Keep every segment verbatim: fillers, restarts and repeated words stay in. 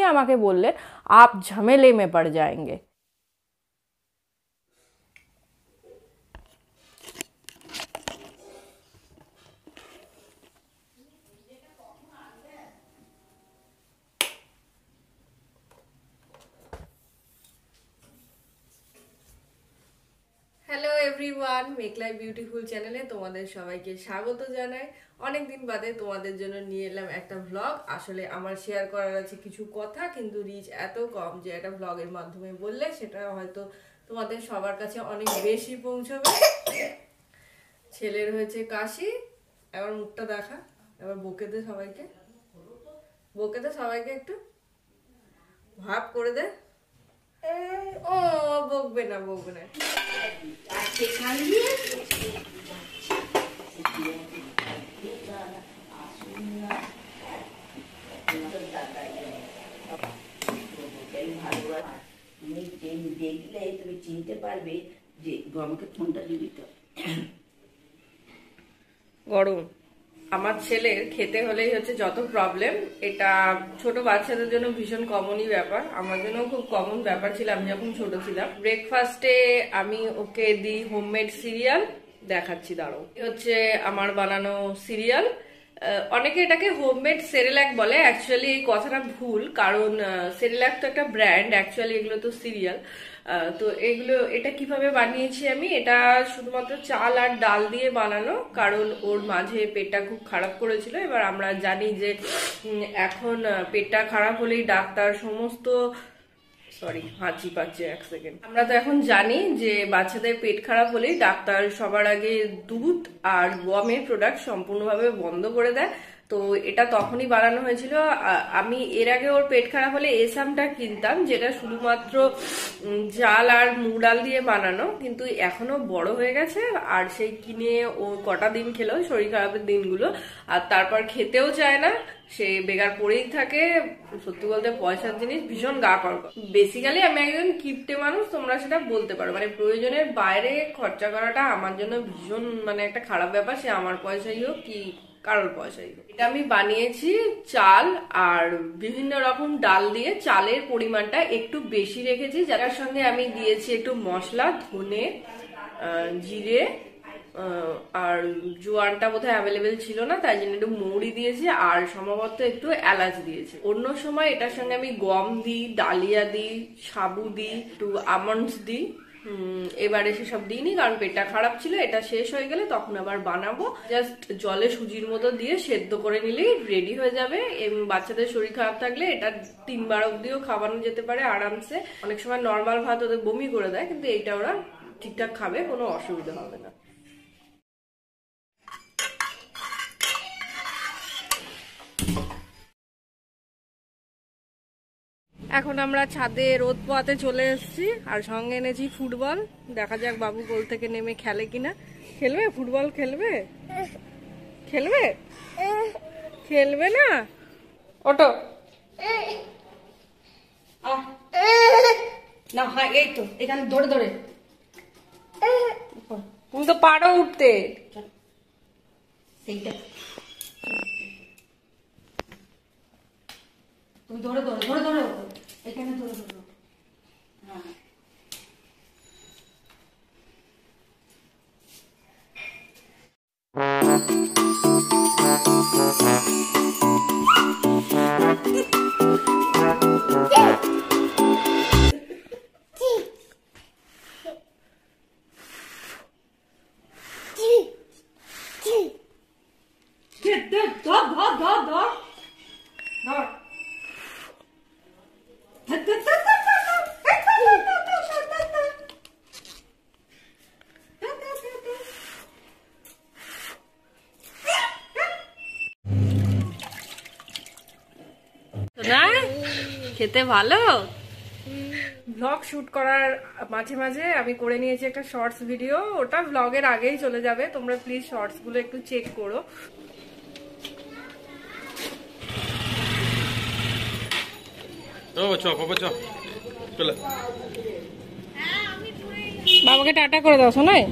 তখনই আমাকে বললেন আপ ঝামেলে মে পড় যায়েঙ্গে। Hello everyone, Make Life Beautiful চ্যানেলে তোমাদের সবাইকে স্বাগত জানাই। অনেকদিন বাদে তোমাদের জন্য নিয়ে এলাম একটা ভ্লগ। আসলে আমার শেয়ার করার আছে কিছু কথা, কিন্তু রিচ এত কম যে একটা ভ্লগের মাধ্যমে বললে সেটা হয়তো তোমাদের সবার কাছে অনেক বেশি পৌঁছবে। ছেলের হয়েছে কাশি, এবার মুখটা দেখা, এবার বকে দে সবাইকে, বকে দে সবাইকে, একটু ভাব করে দে। ও বকবে না, বকবে না। দেখলে তুমি চিনতে পারবে যে আমাকে ফোনটা দিবি তো। গরম আমার ছেলের খেতে হলেই হচ্ছে যত প্রবলেম। এটা ছোট বাচ্চাদের জন্য ভীষণ কমনই ব্যাপার, আমার জন্য খুব কমন ব্যাপার ছিল আমি যখন ছোট ছিলাম। ব্রেকফাস্টে আমি ওকে দিই হোমমেড সিরিয়াল, দেখাচ্ছি দাঁড়াও। হচ্ছে আমার বানানো সিরিয়াল। অনেকে এটাকে হোমমেড সেরেল্যাক বলে, অ্যাকচুয়ালি এই কথাটা ভুল, কারণ সেরেল্যাক তো একটা ব্র্যান্ড, অ্যাকচুয়ালি এগুলো তো সিরিয়াল। তো এগুলো এটা কিভাবে বানিয়েছি আমি, এটা শুধুমাত্র চাল আর ডাল দিয়ে বানানো, কারণ ওর মাঝে পেটটা খুব খারাপ করেছিল। এবার আমরা জানি যে এখন পেটটা খারাপ হলেই ডাক্তার সমস্ত সরি হাঁচি পাচ্ছে এক সেকেন্ড আমরা তো এখন জানি যে বাচ্চাদের পেট খারাপ হলেই ডাক্তার সবার আগে দুধ আর গমের প্রোডাক্ট সম্পূর্ণভাবে বন্ধ করে দেয়। তো এটা তখনই বানানো হয়েছিল। আমি এর আগে ওর পেট খারাপ হলে এসামটা কিনতাম, যেটা শুধুমাত্র চাল আর মুগ ডাল দিয়ে বানানো, কিন্তু এখনো বড় হয়ে গেছে আর সেই কিনে ও কটা দিন খেলো শরীর খারাপের দিনগুলো, আর তারপর খেতেও চায় না, সে বেকার পড়েই থাকে। সত্যি বলতে পয়সার জিনিস ভীষণ গা কর। বেসিক্যালি আমি একজন কিপটে মানুষ, তোমরা সেটা বলতে পারো, মানে প্রয়োজনের বাইরে খরচা করাটা আমার জন্য ভীষণ মানে একটা খারাপ ব্যাপার, সে আমার পয়সাই হোক কি কারোর পয়সাই হোক। এটা আমি বানিয়েছি চাল আর বিভিন্ন রকম ডাল দিয়ে। চালের পরিমাণটা একটু বেশি রেখেছি, যার সঙ্গে আমি দিয়েছি একটু মশলা, ধনে, জিরে, আর জোয়ানটা বোধহয় অ্যাভেলেবেল ছিল না, তাই জন্য একটু মৌরি দিয়েছি, আর সম্ভবত একটু এলাচ দিয়েছি। অন্য সময় এটার সঙ্গে আমি গম দিই, ডালিয়া দিই, সাবু দিই, একটু আমন্ডস দিই। হম এবারে সেসব দিইনি, কারণ পেটটা খারাপ ছিল। এটা শেষ হয়ে গেলে তখন আবার বানাবো। জাস্ট জলে সুজির মতো দিয়ে সেদ্ধ করে নিলেই রেডি হয়ে যাবে। বাচ্চাদের শরীর খারাপ থাকলে এটা তিনবার অব্দিও খাওয়ানো যেতে পারে আরামসে। অনেক সময় নর্মাল ভাত ওদের বমি করে দেয়, কিন্তু এইটা ওরা ঠিকঠাক খাবে, কোনো অসুবিধা হবে না। এখন আমরা ছাদে রোদ পোয়াতে চলে এসেছি, আর সঙ্গে এনেছি ফুটবল। দেখা যাক বাবু গোল থেকে নেমে খেলে কিনা। খেলবে ফুটবল? খেলবে খেলবে খেলবে না? ওটো না, হ্যাঁ এই তো এখানে ধরে ধরে, তুমি তো পারো উঠতে। সেইটা তুমি ধরে ধরে ধরে ধরে এখানে ধরে ধরে। হ্যাঁ ধর ধর ধর ধর ধর। খেতে ভালো। ব্লগ শুট করার মাঝে মাঝে আমি করে নিয়েছি একটা শর্টস ভিডিও, ওটা ব্লগের আগেই চলে যাবে, তোমরা প্লিজ শর্টস গুলো একটু চেক করো। বাবাকে টাটা করে দাও শোনাই।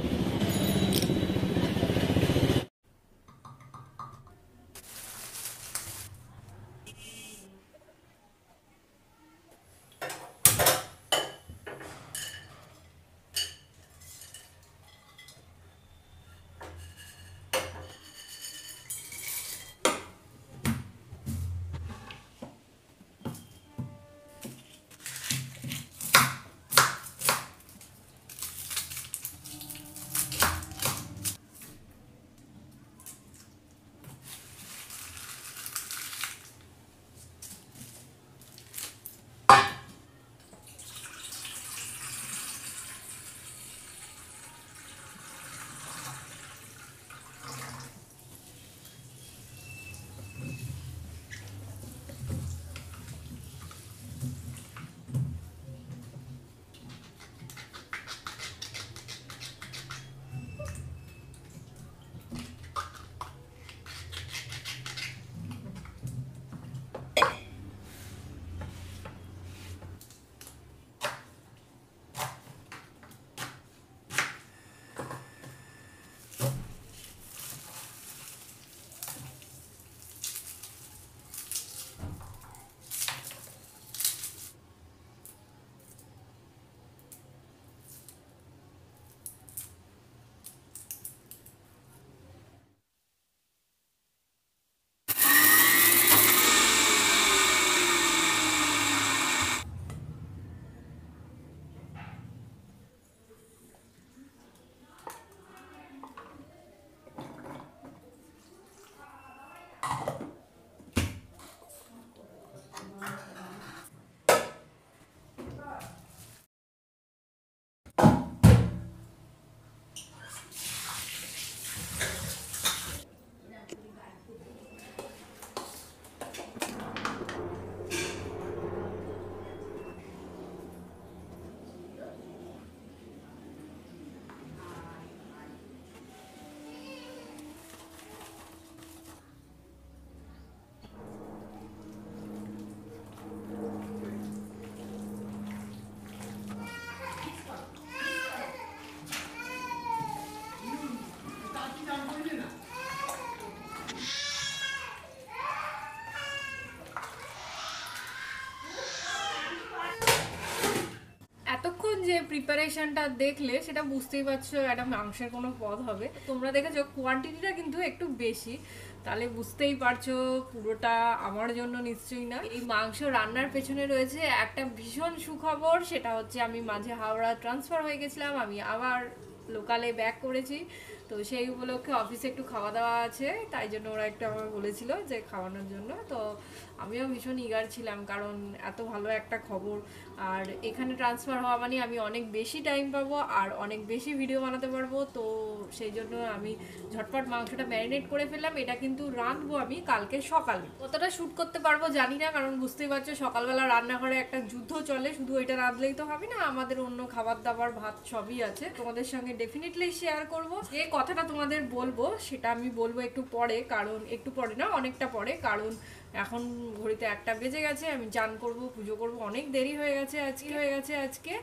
যে প্রিপারেশনটা দেখলে সেটা বুঝতেই পারছো একটা মাংসের কোনো পদ হবে। তোমরা দেখেছো কোয়ান্টিটিটা কিন্তু একটু বেশি, তাহলে বুঝতেই পারছো পুরোটা আমার জন্য নিশ্চয়ই না। এই মাংস রান্নার পেছনে রয়েছে একটা ভীষণ সুখবর, সেটা হচ্ছে আমি মাঝে হাওড়া ট্রান্সফার হয়ে গেছিলাম, আমি আবার লোকালে ব্যাক করেছি। তো সেই উপলক্ষে অফিসে একটু খাওয়া দাওয়া আছে, তাই জন্য ওরা একটু আমাকে বলেছিল যে খাওয়ানোর জন্য। তো আমিও ভীষণ ইগার ছিলাম, কারণ এত ভালো একটা খবর। আর এখানে ট্রান্সফার হওয়া মানে আমি অনেক বেশি টাইম পাবো আর অনেক বেশি ভিডিও বানাতে পারবো। তো সেই জন্য আমি ঝটপট মাংসটা ম্যারিনেট করে ফেললাম। এটা কিন্তু রাঁধবো আমি কালকে সকালে। কতটা শ্যুট করতে পারবো জানি না, কারণ বুঝতেই পারছো সকালবেলা রান্নাঘরে একটা যুদ্ধ চলে, শুধু এটা রাঁধলেই তো হবে না, আমাদের অন্য খাবার দাবার ভাত সবই আছে। তোমাদের সঙ্গে ডেফিনেটলি শেয়ার করবো। যে কথাটা তোমাদের বলবো সেটা আমি বলবো একটু পরে, কারণ একটু পরে না অনেকটা পরে, কারণ এখন ঘড়িতে একটা বেজে গেছে, আমি চান করবো, পুজো করবো, অনেক দেরি হয়ে গেছে আজকে হয়ে গেছে আজকে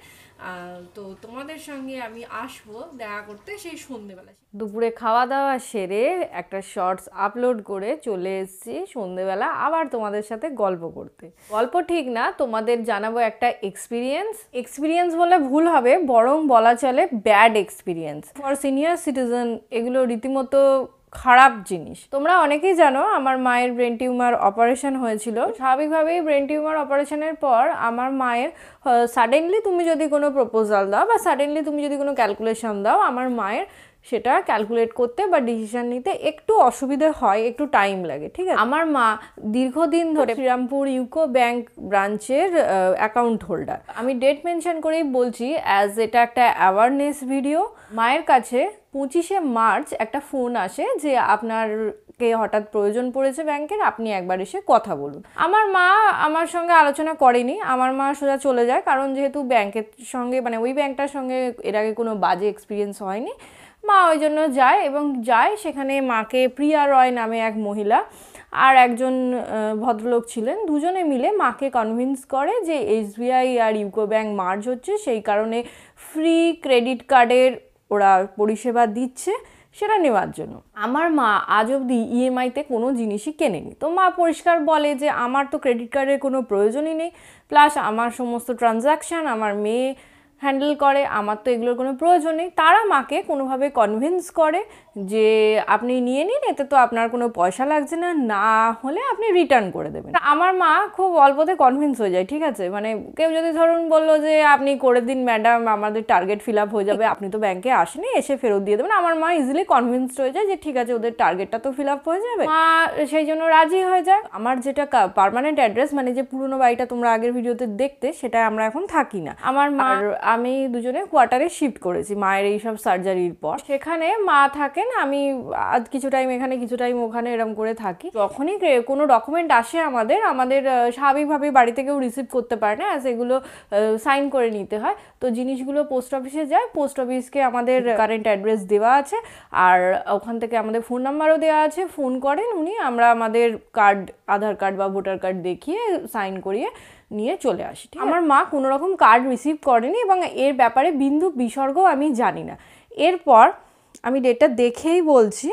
তো তোমাদের সঙ্গে আমি আসবো দেখা করতে সেই সন্ধেবেলা। দুপুরে খাওয়া দাওয়া সেরে একটা শর্টস আপলোড করে চলে এসেছি সন্ধেবেলা আবার তোমাদের সাথে গল্প করতে। গল্প ঠিক না, তোমাদের জানাবো একটা এক্সপিরিয়েন্স। এক্সপিরিয়েন্স বলে ভুল হবে, বরং বলা চলে bad experience for senior citizen. এগুলো রীতিমতো খারাপ জিনিস। তোমরা অনেকেই জানো আমার মায়ের ব্রেন টিউমার অপারেশন হয়েছিল। স্বাভাবিকভাবেই ব্রেন টিউমার অপারেশনের পর আমার মায়ের সাডেনলি তুমি যদি কোনো প্রপোজাল দাও বা সাডেনলি তুমি যদি কোনো ক্যালকুলেশন দাও, আমার মায়ের সেটা ক্যালকুলেট করতে বা ডিসিশন নিতে একটু অসুবিধা হয়, একটু টাইম লাগে, ঠিক আছে। আমার মা দীর্ঘদিন ধরে শ্রীরামপুর ইউকো ব্যাংক ব্রাঞ্চের অ্যাকাউন্ট হোল্ডার। আমি ডেট মেনশন করেই বলছি, অ্যাজ এটা একটা অ্যাওয়ারনেস ভিডিও। মায়ের কাছে পঁচিশে মার্চ একটা ফোন আসে যে আপনার কে হঠাৎ প্রয়োজন পড়েছে ব্যাংকের, আপনি একবার এসে কথা বলুন। আমার মা আমার সঙ্গে আলোচনা করেনি, আমার মা সোজা চলে যায়, কারণ যেহেতু ব্যাংকের সঙ্গে মানে ওই ব্যাংকটার সঙ্গে এর আগে কোনো বাজে এক্সপিরিয়েন্স হয়নি। মা ওই জন্য যায় এবং যায় সেখানে মাকে প্রিয়া রয় নামে এক মহিলা আর একজন ভদ্রলোক ছিলেন, দুজনে মিলে মাকে কনভিন্স করে যে এসবিআই আর ইউকো ব্যাংক মার্জ হচ্ছে, সেই কারণে ফ্রি ক্রেডিট কার্ডের ওরা পরিষেবা দিচ্ছে, সেটা নেওয়ার জন্য। আমার মা আজ অবধি ইএমআইতে কোনো জিনিসই কেনেনি। তো মা পরিষ্কার বলে যে আমার তো ক্রেডিট কার্ডের কোনো প্রয়োজনই নেই, প্লাস আমার সমস্ত ট্রানজ্যাকশান আমার মেয়ে হ্যান্ডেল করে, আমার তো এগুলোর কোনো প্রয়োজন নেই। তারা মাকে কোনোভাবে কনভিন্স করে যে আপনি নিয়ে নিন, এতে তো আপনার কোনো পয়সা লাগছে না, না হলে আপনি রিটার্ন করে দেবেন। আমার মা খুব অল্পতে কনভিন্স হয়ে যায়, ঠিক আছে। মানে কেউ যদি ধরুন বললো যে আপনি করে দিন ম্যাডাম, আমাদের টার্গেট ফিল আপ হয়ে যাবে, আপনি তো ব্যাংকে আসেনি, এসে ফেরত দিয়ে দেবেন, আমার মা ইজিলি কনভিন্সড হয়ে যায় যে ঠিক আছে ওদের টার্গেটটা তো ফিল আপ হয়ে যাবে। মা সেই জন্য রাজি হয়ে যায়। আমার যেটা পার্মানেন্ট অ্যাড্রেস মানে যে পুরোনো বাড়িটা তোমরা আগের ভিডিওতে দেখতে, সেটা আমরা এখন থাকি না। আমার মা আমি দুজনে কোয়ার্টারে শিফট করেছি মায়ের এইসব সার্জারির পর। সেখানে মা থাকেন, আমি আজ কিছু টাইম এখানে কিছু টাইম ওখানে এরকম করে থাকি। যখনই কোনো ডকুমেন্ট আসে আমাদের আমাদের স্বাভাবিকভাবে বাড়ি থেকেও রিসিভ করতে পারে না, অ্যাজ এগুলো সাইন করে নিতে হয়। তো জিনিসগুলো পোস্ট অফিসে যায়, পোস্ট অফিসকে আমাদের কারেন্ট অ্যাড্রেস দেওয়া আছে আর ওখান থেকে আমাদের ফোন নাম্বারও দেওয়া আছে। ফোন করেন উনি, আমরা আমাদের কার্ড আধার কার্ড বা ভোটার কার্ড দেখিয়ে সাইন করিয়ে নিয়ে চলে আসি। আমার মা কোনো রকম কার্ড রিসিভ করেনি এবং এর ব্যাপারে বিন্দু বিসর্গও আমি জানি না। এরপর আমি ডেটটা দেখেই বলছি,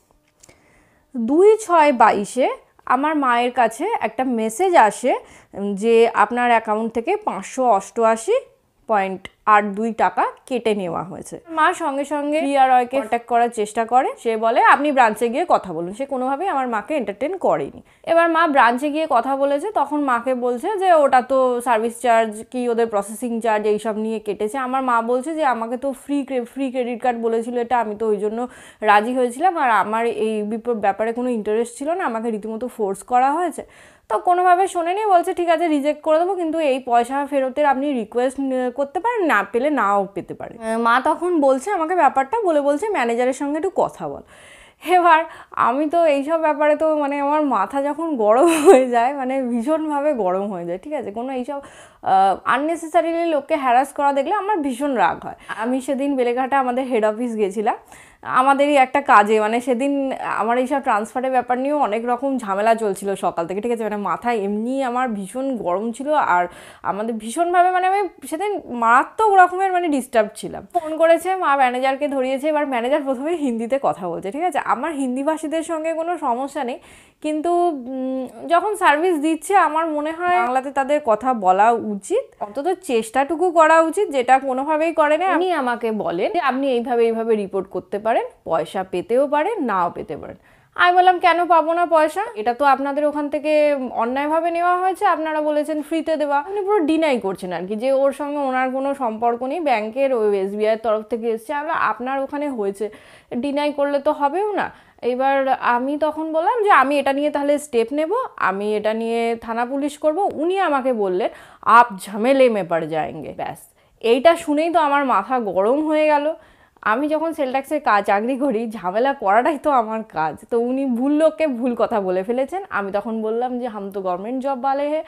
দুই ছয় বাইশে আমার মায়ের কাছে একটা মেসেজ আসে যে আপনার অ্যাকাউন্ট থেকে পাঁচশো অষ্টআশি পয়েন্ট আট দুই টাকা কেটে নেওয়া হয়েছে। মা সঙ্গে সঙ্গে প্রিয়া রয়কে কন্ট্যাক্ট করার চেষ্টা করে। সে বলে আপনি ব্রাঞ্চে গিয়ে কথা বলুন। সে কোনোভাবেই আমার মাকে এন্টারটেন করেনি। এবার মা ব্রাঞ্চে গিয়ে কথা বলেছে, তখন মাকে বলছে যে ওটা তো সার্ভিস চার্জ কি ওদের প্রসেসিং চার্জ এইসব নিয়ে কেটেছে। আমার মা বলছে যে আমাকে তো ফ্রি ফ্রি ক্রেডিট কার্ড বলেছিল এটা, আমি তো ওই জন্য রাজি হয়েছিলাম আর আমার এই ব্যাপারে কোনো ইন্টারেস্ট ছিল না, আমাকে রীতিমতো ফোর্স করা হয়েছে। তো কোনোভাবে শোনেনি, বলছে ঠিক আছে রিজেক্ট করে দেবো, কিন্তু এই পয়সা ফেরতের আপনি রিকোয়েস্ট করতে পারেন, না পেলে নাও পেতে পারে। মা তখন বলছে আমাকে ব্যাপারটা বলে বলছে ম্যানেজারের সঙ্গে একটু কথা বল। এবার আমি তো এইসব ব্যাপারে তো মানে আমার মাথা যখন গরম হয়ে যায়, মানে ভীষণভাবে গরম হয়ে যায়, ঠিক আছে। কোনো এইসব আননেসেসারিলি লোককে হ্যারাস করা দেখলে আমার ভীষণ রাগ হয়। আমি সেদিন বেলেঘাটা আমাদের হেড অফিস গেছিলাম আমাদেরই একটা কাজে, মানে সেদিন আমার এইসব ট্রান্সফারের ব্যাপার নিয়েও অনেক রকম ঝামেলা চলছিল সকাল থেকে, ঠিক আছে। মানে মাথায় এমনি আমার ভীষণ গরম ছিল আর আমাদের ভীষণভাবে মানে আমি সেদিন মারাত্মক রকমের মানে ডিস্টার্ব ছিলাম। ফোন করেছে, মা ম্যানেজারকে ধরিয়েছে। এবার ম্যানেজার প্রথমে হিন্দিতে কথা বলছে, ঠিক আছে। আমার হিন্দিভাষীদের সঙ্গে কোনো সমস্যা নেই, কিন্তু যখন সার্ভিস দিচ্ছে আমার মনে হয় বাংলাতে তাদের কথা বলা উচিত, অন্তত চেষ্টাটুকু করা উচিত, যেটা কোনোভাবেই করে না। উনি আমাকে বলেন যে আপনি এইভাবে এইভাবে রিপোর্ট করতে পারেন, পয়সা পেতেও পারেন, নাও পেতে পারেন। আমি বললাম কেন পাবো না পয়সা? এটা তো আপনাদের ওখান থেকে অন্যায়ভাবে নেওয়া হয়েছে, আপনারা বলেছেন ফ্রিতে দেওয়া। উনি পুরো ডিনাই করছেন আর কি, যে ওর সঙ্গে ওনার কোনো সম্পর্ক নেই, ব্যাংকের ওই এসবিআইয়ের তরফ থেকে এসছে, আমরা আপনার ওখানে হয়েছে, ডিনাই করলে তো হবেও না। এবার আমি তখন বললাম যে আমি এটা নিয়ে তাহলে স্টেপ নেব, আমি এটা নিয়ে থানা পুলিশ করব। উনি আমাকে বললেন আপ ঝামেলে মে পড় যায়েঙ্গে। ব্যাস, এইটা শুনেই তো আমার মাথা গরম হয়ে গেল। আমি যখন সেল ট্যাক্সের কাজ চাকরি করি, ঝামেলা করাটাই তো আমার কাজ। তো উনি ভুল লোককে ভুল কথা বলে ফেলেছেন। আমি তখন বললাম যে হাম তো গভর্নমেন্ট জব বালে হে,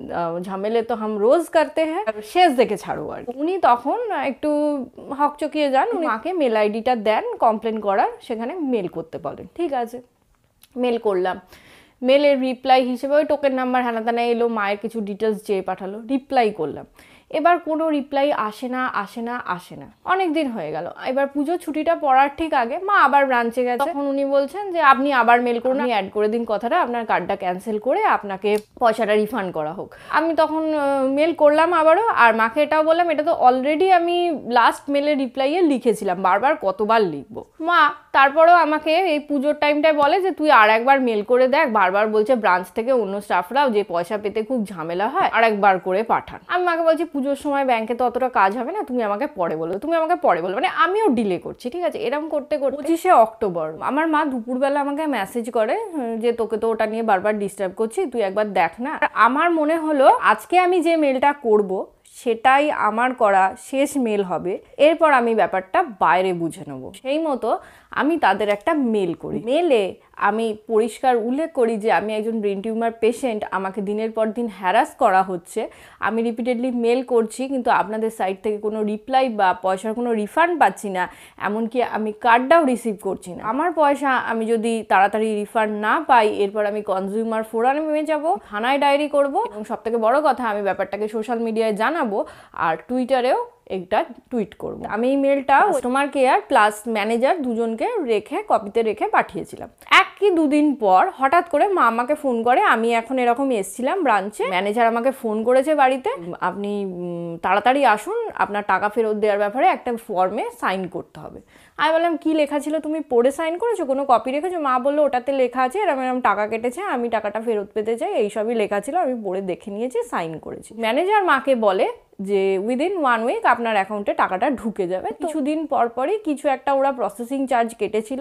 ঝামেলে তো হাম রোজ করতে হ্যাঁ, শেষ দেখে ছাড়ো আর। উনি তখন একটু হকচকিয়ে যান, উনি মাকে মেল আইডিটা দেন কমপ্লেন করার, সেখানে মেল করতে বলেন। ঠিক আছে, মেল করলাম। মেলের রিপ্লাই হিসেবে ওই টোকেন নাম্বার হ্যানা ত্যানা এলো, মায়ের কিছু ডিটেলস চেয়ে পাঠালো, রিপ্লাই করলাম। এবার কোনো রিপ্লাই আসে না আসে না আসে না অনেক দিন হয়ে গেল। এবার পুজো ছুটিটা পড়ার ঠিক আগে মা আবার ব্রাঞ্চে গেছে, তখন উনি বলছেন যে আপনি আবার মেল করুন, আপনি অ্যাড করে দিন কথাটা, আপনার কার্ডটা ক্যান্সেল করে আপনাকে পয়সাটা রিফান্ড করা হোক। আমি তখন মেল করলাম আবারও, আর মাকে এটাও বললাম এটা তো অলরেডি আমি লাস্ট মেলের রিপ্লাইয়ে লিখেছিলাম, বারবার কতবার লিখবো। মা তারপরেও আমাকে এই পুজোর টাইমটায় বলে যে তুই আর একবার মেল করে দেখ, বারবার বলছে ব্রাঞ্চ থেকে অন্য স্টাফরাও যে পয়সা পেতে খুব ঝামেলা হয়, আর একবার করে পাঠান। আমি মাকে বলছি পুজোর সময় ব্যাংকে তো অতটা কাজ হবে না, তুমি আমাকে পরে বলো, তুমি আমাকে পরে বলো, মানে আমিও ডিলে করছি। ঠিক আছে, এরকম করতে করতে পঁচিশে অক্টোবর আমার মা দুপুরবেলা আমাকে মেসেজ করে যে তোকে তো ওটা নিয়ে বারবার ডিস্টার্ব করছি, তুই একবার দেখ না। আমার মনে হলো আজকে আমি যে মেলটা করব সেটাই আমার করা শেষ মেল হবে, এরপর আমি ব্যাপারটা বাইরে বুঝে নেব। সেই মতো আমি তাদের একটা মেল করি। মেলে আমি পরিষ্কার উল্লেখ করি যে আমি একজন ব্রেন টিউমার পেশেন্ট, আমাকে দিনের পর দিন হ্যারাস করা হচ্ছে, আমি রিপিটেডলি মেল করছি কিন্তু আপনাদের সাইড থেকে কোনো রিপ্লাই বা পয়সার কোনো রিফান্ড পাচ্ছি না, এমনকি আমি কার্ডটাও রিসিভ করছি না। আমার পয়সা আমি যদি তাড়াতাড়ি রিফান্ড না পাই, এরপর আমি কনজিউমার ফোরামে যাব, থানায় ডায়েরি করব, এবং সবথেকে বড় কথা আমি ব্যাপারটাকে সোশ্যাল মিডিয়ায় জানাবো, আর টুইটারেও একটা টুইট করব। আমি এই মেলটা কাস্টমার কেয়ার প্লাস ম্যানেজার দুজনকে রেখে কপিতে রেখে পাঠিয়েছিলাম। এক কি দুদিন পর হঠাৎ করে মা আমাকে ফোন করে, আমি এখন এরকম এসেছিলাম ব্রাঞ্চে, ম্যানেজার আমাকে ফোন করেছে বাড়িতে, আপনি তাড়াতাড়ি আসুন, আপনার টাকা ফেরত দেওয়ার ব্যাপারে একটা ফর্মে সাইন করতে হবে। আমি বললাম কি লেখা ছিল, তুমি পড়ে সাইন করেছো, কোনো কপি রেখেছো? মা বললো ওটাতে লেখা আছে এরকম এরকম টাকা কেটেছে, আমি টাকাটা ফেরত পেতে চাই, এইসবই লেখা ছিল, আমি পড়ে দেখে নিয়েছি, সাইন করেছি। ম্যানেজার মাকে বলে যে উইদিন ওয়ান উইক আপনার অ্যাকাউন্টে টাকাটা ঢুকে যাবে। কিছুদিন পরপরই কিছু একটা ওরা প্রসেসিং চার্জ কেটেছিল,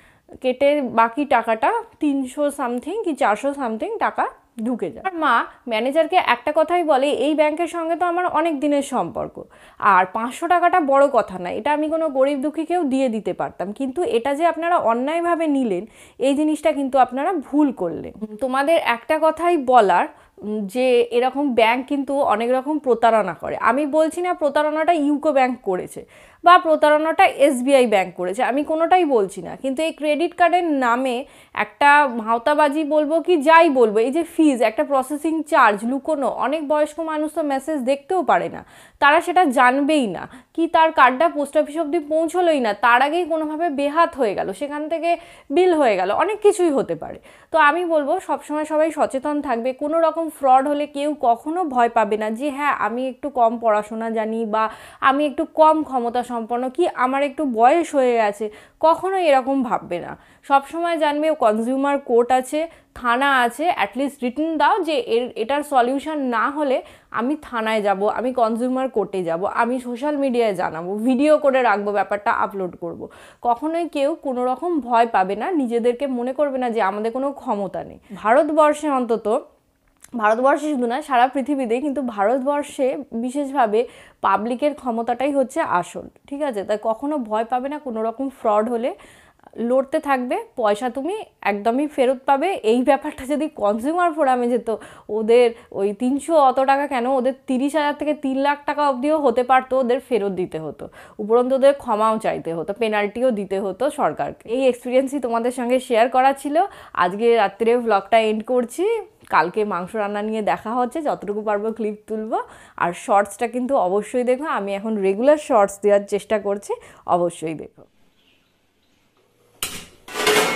কেটে বাকি টাকাটা তিনশো সামথিং কি চারশো সামথিং টাকা ঢুকে যায়। আর মা ম্যানেজারকে একটা কথাই বলে, এই ব্যাংকের সঙ্গে তো আমার অনেক দিনের সম্পর্ক, আর পাঁচশো টাকাটা বড় কথা না, এটা আমি কোনো গরিব দুঃখীকেও দিয়ে দিতে পারতাম, কিন্তু এটা যে আপনারা অন্যায়ভাবে নিলেন এই জিনিসটা কিন্তু আপনারা ভুল করলেন। তোমাদের একটা কথাই বলার যে এরকম ব্যাংক কিন্তু অনেক রকম প্রতারণা করে। আমি বলছি না প্রতারণাটা ইউকো ব্যাংক করেছে বা প্রতারণাটা এসবিআই ব্যাংক করেছে, আমি কোনোটাই বলছি না, কিন্তু এই ক্রেডিট কার্ডের নামে একটা ভাওতাবাজি বলবো কি যাই বলবো, এই যে ফিজ, একটা প্রসেসিং চার্জ লুকোনো, অনেক বয়স্ক মানুষ তো মেসেজ দেখতেও পারে না, তারা সেটা জানবেই না, কি তার কার্ডটা পোস্ট অফিস অবধি পৌঁছলোই না, তার আগেই কোনোভাবে বেহাত হয়ে গেল, সেখান থেকে বিল হয়ে গেল, অনেক কিছুই হতে পারে। তো আমি বলবো সবসময় সবাই সচেতন থাকবে, কোনো রকম ফ্রড হলে কেউ কখনো ভয় পাবে না যে হ্যাঁ আমি একটু কম পড়াশোনা জানি বা আমি একটু কম ক্ষমতা সম্পন্ন, কি আমার একটু বয়স হয়ে গেছে, কখনোই এরকম ভাববে না। সবসময় জানবে কনজিউমার কোর্ট আছে, থানা আছে, অ্যাটলিস্ট রিটেন দাও যে এর এটার সলিউশন না হলে আমি থানায় যাব, আমি কনজিউমার কোর্টে যাব, আমি সোশ্যাল মিডিয়ায় জানাবো, ভিডিও করে রাখবো, ব্যাপারটা আপলোড করব। কখনোই কেউ কোনো রকম ভয় পাবে না, নিজেদেরকে মনে করবে না যে আমাদের কোনো ক্ষমতা নেই। ভারতবর্ষে অন্তত, ভারতবর্ষে শুধু না সারা পৃথিবীতে, কিন্তু ভারতবর্ষে বিশেষভাবে পাবলিকের ক্ষমতাটাই হচ্ছে আসল। ঠিক আছে, তাই কখনো ভয় পাবে না, কোনো রকম ফ্রড হলে লড়তে থাকবে, পয়সা তুমি একদমই ফেরত পাবে। এই ব্যাপারটা যদি কনজিউমার ফোরামে যেত, ওদের ওই তিনশো অত টাকা কেন, ওদের তিরিশ হাজার থেকে তিন লাখ টাকা অবধিও হতে পারতো, ওদের ফেরত দিতে হতো, উপরন্তু ওদের ক্ষমাও চাইতে হতো, পেনাল্টিও দিতে হতো সরকারকে। এই এক্সপিরিয়েন্সই তোমাদের সঙ্গে শেয়ার করা ছিল। আজকে রাত্রে ভ্লগটা এন্ড করছি, কালকে মাংস রান্না নিয়ে দেখা হচ্ছে, যতটুকু পারবো ক্লিপ তুলবো, আর শর্টসটা কিন্তু অবশ্যই দেখো, আমি এখন রেগুলার শর্টস দেওয়ার চেষ্টা করছি, অবশ্যই দেখো।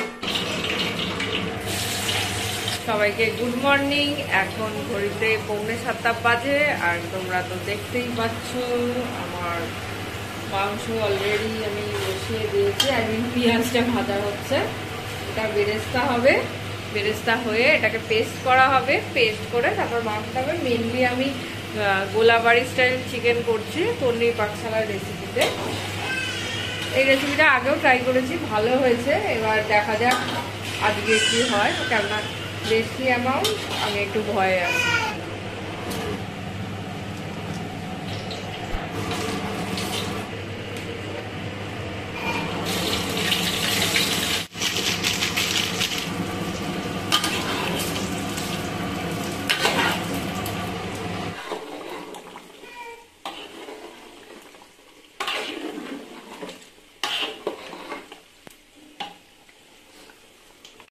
সবাইকে গুড মর্নিং। এখন ঘড়িতে পৌনে সাতটা বাজে, আর তোমরা তো দেখতেই পাচ্ছ আমার মাংস অলরেডি আমি বসিয়ে দিয়েছি। আই মিন পেঁয়াজটা ভাজা হচ্ছে, এটা বেরেস্তা হবে। বেরেস্তা হয়ে এটাকে পেস্ট করা হবে, পেস্ট করে তারপর মাংসটা হবে। মেনলি আমি গোলাবাড়ি স্টাইল চিকেন করছি তন্নির পাকশালার রেসিপিতে। এই রেসিপিটা আগেও ট্রাই করেছি, ভালো হয়েছে। এবার দেখা যাক আজকে কি হয়, কেননা বেশি অ্যামাউন্ট আমি একটু ভয়ে আছি।